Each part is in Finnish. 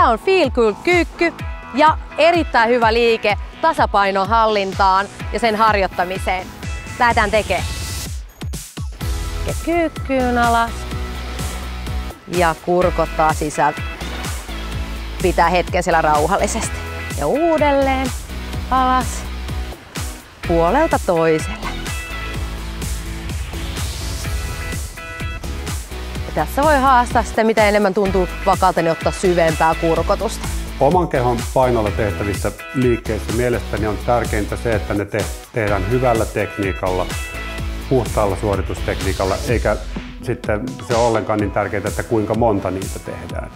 Tää on Feel Good kyykky ja erittäin hyvä liike tasapainon hallintaan ja sen harjoittamiseen. Lähdetään tekemään. Kyykkyyn alas ja kurkottaa sisältä. Pitää hetken siellä rauhallisesti. Ja uudelleen alas puolelta toiselle. Ja tässä voi haastaa sitä, mitä enemmän tuntuu vakaalta, niin ottaa syvempää kurkotusta. Oman kehon painolla tehtävissä liikkeissä mielestäni on tärkeintä se, että ne tehdään hyvällä tekniikalla, puhtaalla suoritustekniikalla, eikä sitten se ole ollenkaan niin tärkeää, että kuinka monta niitä tehdään.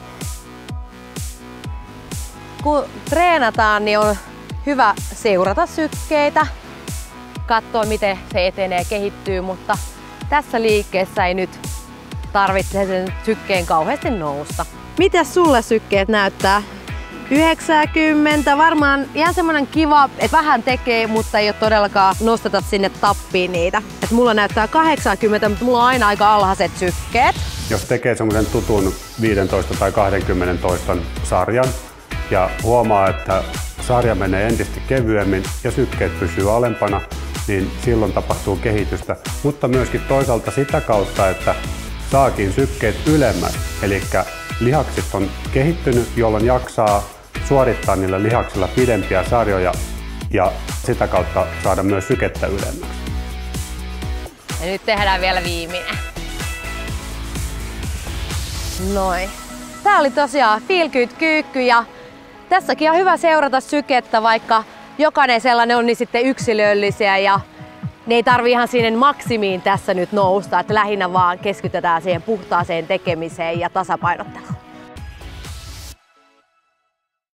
Kun treenataan, niin on hyvä seurata sykkeitä, katsoa miten se etenee, kehittyy, mutta tässä liikkeessä ei nyt tarvitse sen sykkeen kauheasti nousta. Mitäs sulle sykkeet näyttää? 90, varmaan ihan semmonen kiva, että vähän tekee, mutta ei ole todellakaan nosteta sinne tappiin niitä. Et mulla näyttää 80, mutta mulla on aina aika alhaiset sykkeet. Jos tekee semmoisen tutun 15 tai 20 toiston sarjan ja huomaa, että sarja menee entistä kevyemmin ja sykkeet pysyy alempana, niin silloin tapahtuu kehitystä. Mutta myöskin toisaalta sitä kautta, että saakin sykkeet ylemmät, eli lihakset on kehittynyt, jolloin jaksaa suorittaa niillä lihaksilla pidempiä sarjoja ja sitä kautta saada myös sykettä ylemmäksi. Ja nyt tehdään vielä viimeinen. Noin. Tää oli tosiaan Feel Good kyykky ja tässäkin on hyvä seurata sykettä, vaikka jokainen sellainen on niin sitten yksilöllisiä ja ne ei tarvi ihan sinne maksimiin tässä nyt nousta, että lähinnä vaan keskitytään siihen puhtaaseen tekemiseen ja tasapainotteluun.